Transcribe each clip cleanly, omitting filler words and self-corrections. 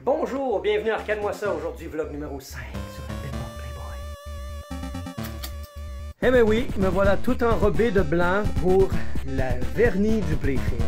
Bonjour, bienvenue à Arcade-moi ça, aujourd'hui vlog numéro 5 sur la Pinball Playboy. Eh ben oui, me voilà tout enrobé de blanc pour la vernis du Playfield.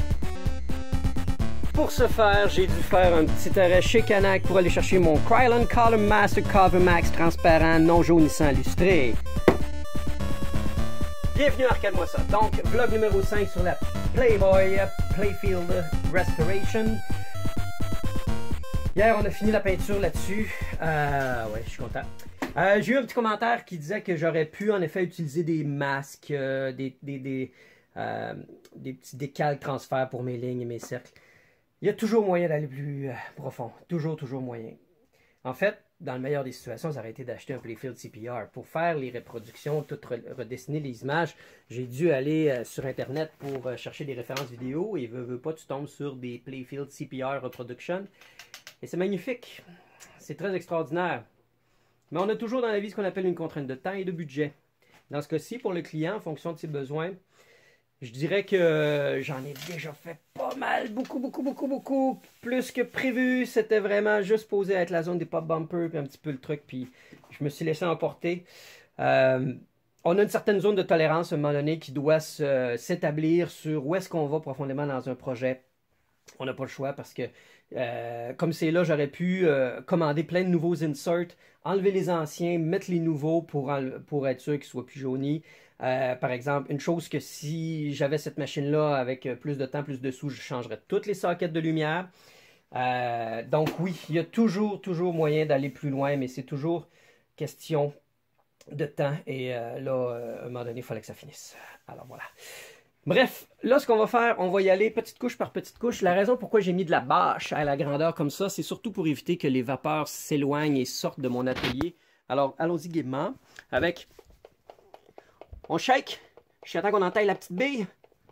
Pour ce faire, j'ai dû faire un petit arrêt chez Canac pour aller chercher mon Krylon Column Master Cover Max transparent non jaunissant lustré. Bienvenue à Arcade-moi ça, donc vlog numéro 5 sur la Playboy Playfield Restoration. Hier, on a fini la peinture là-dessus. Ouais, je suis content. J'ai eu un petit commentaire qui disait que j'aurais pu en effet utiliser des masques, des petits décals transferts pour mes lignes et mes cercles. Il y a toujours moyen d'aller plus profond. Toujours moyen. En fait, dans le meilleur des situations, ça aurait été d'acheter un Playfield CPR. Pour faire les reproductions, tout redessiner les images, j'ai dû aller sur Internet pour chercher des références vidéo et veux pas, tu tombes sur des Playfield CPR Reproduction. Et c'est magnifique. C'est très extraordinaire. Mais on a toujours dans la vie ce qu'on appelle une contrainte de temps et de budget. Dans ce cas-ci, pour le client, en fonction de ses besoins, je dirais que j'en ai déjà fait pas mal, beaucoup, plus que prévu. C'était vraiment juste posé être la zone des pop bumpers, puis un petit peu le truc, puis je me suis laissé emporter. On a une certaine zone de tolérance à un moment donné qui doit s'établir sur où est-ce qu'on va profondément dans un projet. On n'a pas le choix parce que, comme c'est là, j'aurais pu commander plein de nouveaux inserts, enlever les anciens, mettre les nouveaux pour être sûr qu'ils soient plus jaunis. Par exemple, une chose que si j'avais cette machine-là avec plus de temps, plus de sous, je changerais toutes les sockets de lumière. Donc oui, il y a toujours moyen d'aller plus loin, mais c'est toujours question de temps. Et là, à un moment donné, il fallait que ça finisse. Alors voilà. Bref, là, ce qu'on va faire, on va y aller petite couche par petite couche. La raison pourquoi j'ai mis de la bâche à la grandeur comme ça, c'est surtout pour éviter que les vapeurs s'éloignent et sortent de mon atelier. Alors, allons-y gaiement avec... On shake jusqu'à temps qu'on entaille la petite bille.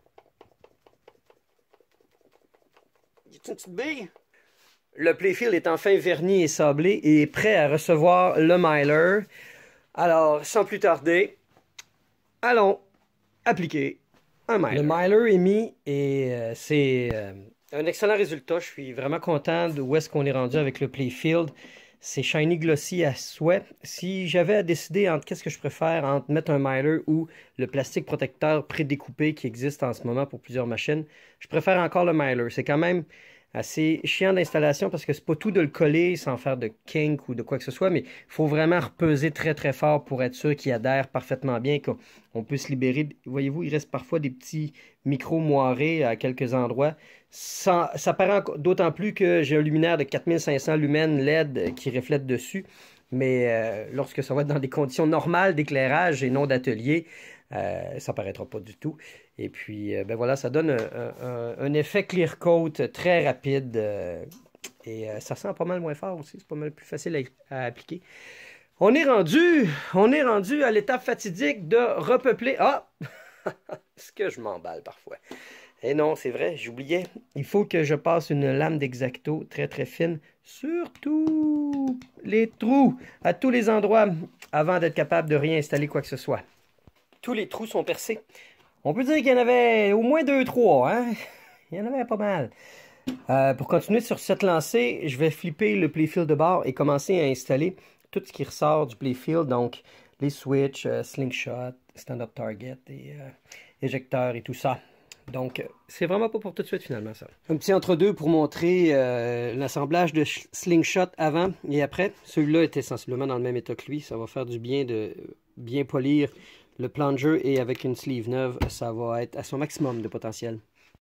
Y a-t-il une petite bille? Le Playfield est enfin verni et sablé et est prêt à recevoir le miler. Alors, sans plus tarder, allons appliquer un miler. Le miler est mis et c'est un excellent résultat. Je suis vraiment content de où est-ce qu'on est rendu avec le Playfield. C'est shiny glossy à souhait. Si j'avais à décider entre qu'est-ce que je préfère, entre mettre un miler ou le plastique protecteur prédécoupé qui existe en ce moment pour plusieurs machines, je préfère encore le miler. C'est quand même assez chiant d'installation parce que c'est pas tout de le coller sans faire de kink ou de quoi que ce soit, mais il faut vraiment repeser très fort pour être sûr qu'il adhère parfaitement bien, qu'on peut se libérer. Voyez-vous, il reste parfois des petits micros moirés à quelques endroits. Ça paraît d'autant plus que j'ai un luminaire de 4500 lumens LED qui reflète dessus, mais lorsque ça va être dans des conditions normales d'éclairage et non d'atelier, ça paraîtra pas du tout. Et puis, ben voilà, ça donne un effet clear coat très rapide et ça sent pas mal moins fort aussi. C'est pas mal plus facile à appliquer. On est rendu à l'étape fatidique de repeupler. Ah! Est-ce que je m'emballe parfois? Eh non, c'est vrai, j'oubliais. Il faut que je passe une lame d'X-Acto très fine sur tous les trous, à tous les endroits, avant d'être capable de réinstaller quoi que ce soit. Tous les trous sont percés. On peut dire qu'il y en avait au moins 2-3, hein? Il y en avait pas mal. Pour continuer sur cette lancée, je vais flipper le Playfield de bord et commencer à installer tout ce qui ressort du Playfield, donc les switches, slingshot, stand-up target et éjecteurs et tout ça. Donc, c'est vraiment pas pour tout de suite finalement ça. Un petit entre-deux pour montrer l'assemblage de slingshot avant et après. Celui-là était sensiblement dans le même état que lui. Ça va faire du bien de bien polir le plunger et avec une sleeve neuve, ça va être à son maximum de potentiel.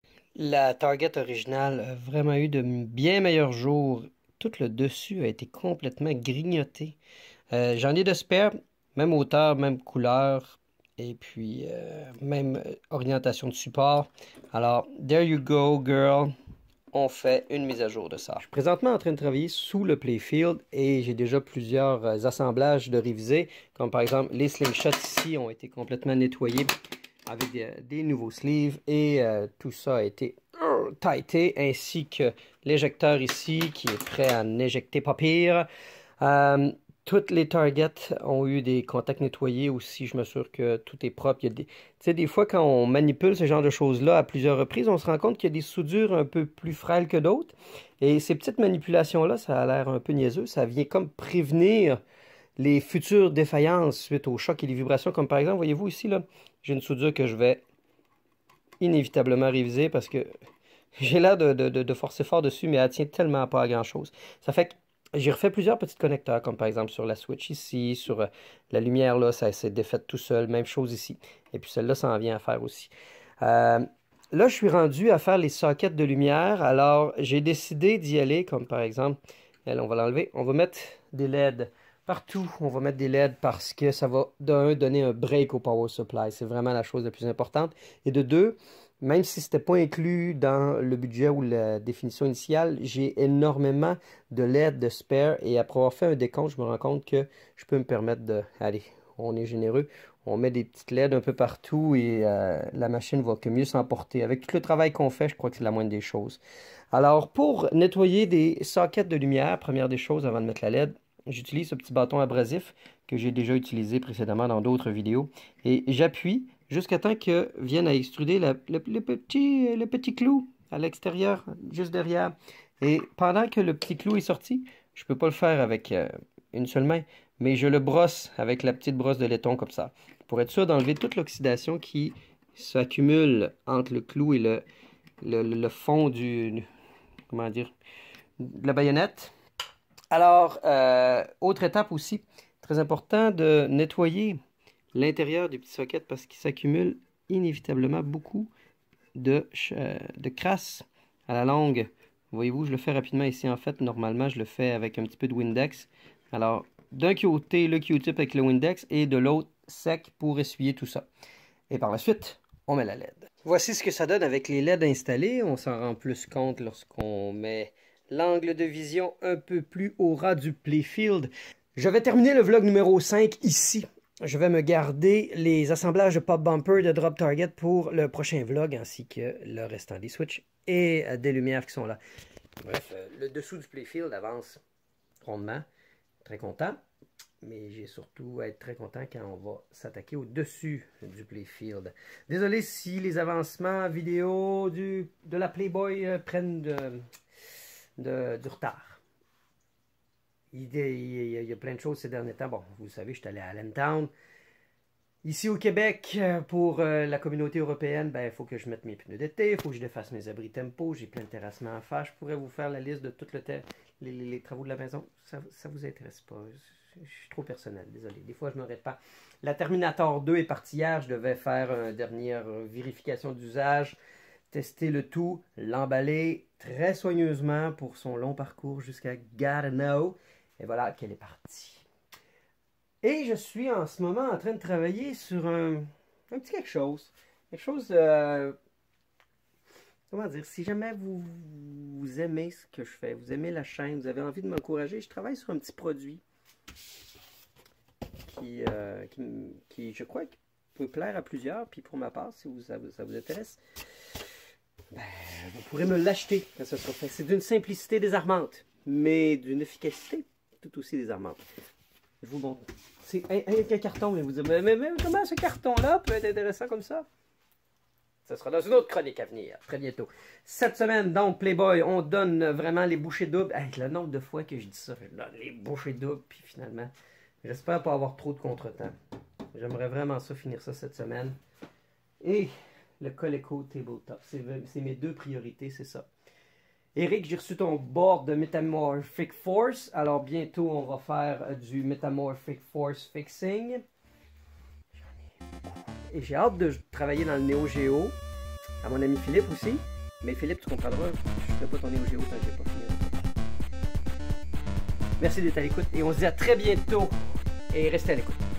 La target originale a vraiment eu de bien meilleurs jours. Tout le dessus a été complètement grignoté. J'en ai de spare, même hauteur, même couleur. Et puis, même orientation de support. Alors, there you go, girl. On fait une mise à jour de ça. Je suis présentement en train de travailler sous le Playfield et j'ai déjà plusieurs assemblages de réviser. Comme par exemple, les slingshots ici ont été complètement nettoyés avec des nouveaux sleeves. Et tout ça a été tighté. Ainsi que l'éjecteur ici qui est prêt à n'éjecter pas pire. Toutes les targets ont eu des contacts nettoyés aussi. Je m'assure que tout est propre. Il y a des... Tu sais, des fois, quand on manipule ce genre de choses-là à plusieurs reprises, on se rend compte qu'il y a des soudures un peu plus frêles que d'autres. Et ces petites manipulations-là, ça a l'air un peu niaiseux. Ça vient comme prévenir les futures défaillances suite aux chocs et les vibrations. Comme par exemple, voyez-vous ici, là, j'ai une soudure que je vais inévitablement réviser parce que j'ai l'air de forcer fort dessus, mais elle tient tellement pas à grand-chose. Ça fait que j'ai refait plusieurs petits connecteurs, comme par exemple sur la switch ici, sur la lumière là, ça s'est défait tout seul. Même chose ici. Et puis celle-là, ça en vient à faire aussi. Là, je suis rendu à faire les sockets de lumière. Alors, j'ai décidé d'y aller, comme par exemple, elle, on va l'enlever. On va mettre des LED partout. On va mettre des LED parce que ça va, d'un, donner un break au power supply. C'est vraiment la chose la plus importante. Et de deux, même si ce n'était pas inclus dans le budget ou la définition initiale, j'ai énormément de LED de spare. Et après avoir fait un décompte, je me rends compte que je peux me permettre de... Allez, on est généreux. On met des petites LED un peu partout et la machine va que mieux s'emporter. Avec tout le travail qu'on fait, je crois que c'est la moindre des choses. Alors, pour nettoyer des sockets de lumière, première des choses avant de mettre la LED, j'utilise ce petit bâton abrasif que j'ai déjà utilisé précédemment dans d'autres vidéos. Et j'appuie jusqu'à temps que vienne à extruder le petit clou à l'extérieur, juste derrière. Et pendant que le petit clou est sorti, je ne peux pas le faire avec une seule main, mais je le brosse avec la petite brosse de laiton comme ça, pour être sûr d'enlever toute l'oxydation qui s'accumule entre le clou et le fond du... Comment dire? De la baïonnette. Alors, autre étape aussi, très important de nettoyer l'intérieur du petit socket parce qu'il s'accumule inévitablement beaucoup de crasse à la longue. Voyez-vous, je le fais rapidement ici. En fait, normalement, je le fais avec un petit peu de Windex. Alors, d'un côté, le Q-tip avec le Windex et de l'autre, sec pour essuyer tout ça. Et par la suite, on met la LED. Voici ce que ça donne avec les LED installés. On s'en rend plus compte lorsqu'on met l'angle de vision un peu plus au ras du playfield. Je vais terminer le vlog numéro 5 ici. Je vais me garder les assemblages de pop bumper de drop target pour le prochain vlog, ainsi que le restant des switches et des lumières qui sont là. Bref, le dessous du playfield avance rondement. Très content, mais j'ai surtout à être très content quand on va s'attaquer au-dessus du playfield. Désolé si les avancements vidéo de la Playboy prennent du retard. Il y a plein de choses ces derniers temps. Bon, vous le savez, je suis allé à Allentown. Ici au Québec, pour la communauté européenne, ben, il faut que je mette mes pneus d'été, il faut que je défasse mes abris tempo, j'ai plein de terrassements à faire. Je pourrais vous faire la liste de tous les travaux de la maison. Ça vous intéresse pas. Je suis trop personnel, désolé. Des fois, je me répète pas. La Terminator 2 est partie hier. Je devais faire une dernière vérification d'usage, tester le tout, l'emballer très soigneusement pour son long parcours jusqu'à Gatineau. Et voilà qu'elle est partie. Et je suis en ce moment en train de travailler sur un petit quelque chose. Quelque chose de... Comment dire? Si jamais vous aimez ce que je fais, vous aimez la chaîne, vous avez envie de m'encourager, je travaille sur un petit produit qui je crois, peut plaire à plusieurs. Puis pour ma part, si ça vous intéresse, ben, vous pourrez me l'acheter quand ça sera fait. C'est d'une simplicité désarmante, mais d'une efficacité tout aussi désarmante. Je vous montre. C'est avec un carton, mais vous dites, mais comment ce carton-là peut être intéressant comme ça? Ça sera dans une autre chronique à venir, très bientôt. Cette semaine, donc, Playboy, on donne vraiment les bouchées doubles. Avec le nombre de fois que je dis ça, je donne les bouchées doubles, puis finalement, j'espère pas avoir trop de contretemps. J'aimerais vraiment ça, finir ça cette semaine. Et le Coleco Tabletop, c'est mes deux priorités, c'est ça. Eric, j'ai reçu ton board de Metamorphic Force. Alors bientôt, on va faire du Metamorphic Force Fixing. Et j'ai hâte de travailler dans le Neo Geo. À mon ami Philippe aussi. Mais Philippe, tu comprendras, je ne fais pas ton Neo Geo tant que je n'ai pas fini. Merci d'être à l'écoute et on se dit à très bientôt. Et restez à l'écoute.